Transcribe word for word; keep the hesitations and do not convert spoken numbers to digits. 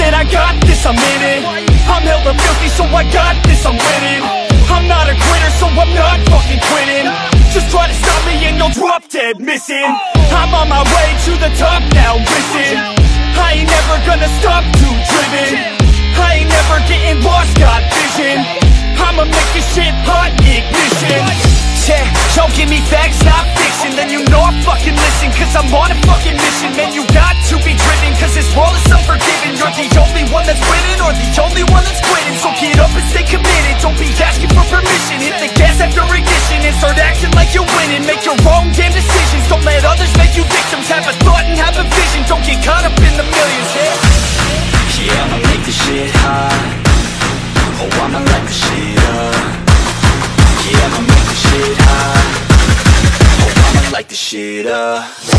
said I got this, I'm in it. I'm hella filthy, so I got this, I'm winning. I'm not a quitter, so I'm not fucking quitting. Just try to stop me and you'll drop dead missing. I'm on my way to the top now, listen. I ain't never gonna stop, too driven. I ain't never getting lost, got vision. I'ma make this shit hot, ignition. Yeah, yo, give me facts, not fiction. Then you know I fucking listen, cause I'm on a fucking mission. Man, you got to be driven, cause this world is unforgiving. You're the only one that's winning, or the only one that's quitting. So get up and stay committed, don't be asking for permission. Hit the gas after ignition and start acting like you're winning. Make your own damn decisions, don't let others make you victims. Have a thought and have a vision, don't get caught up in the millions. Yeah, yeah, I'ma make this shit hot. Oh, I'ma light this shit up. Yeah, I'ma make this shit hot. Oh, I'ma light this shit up.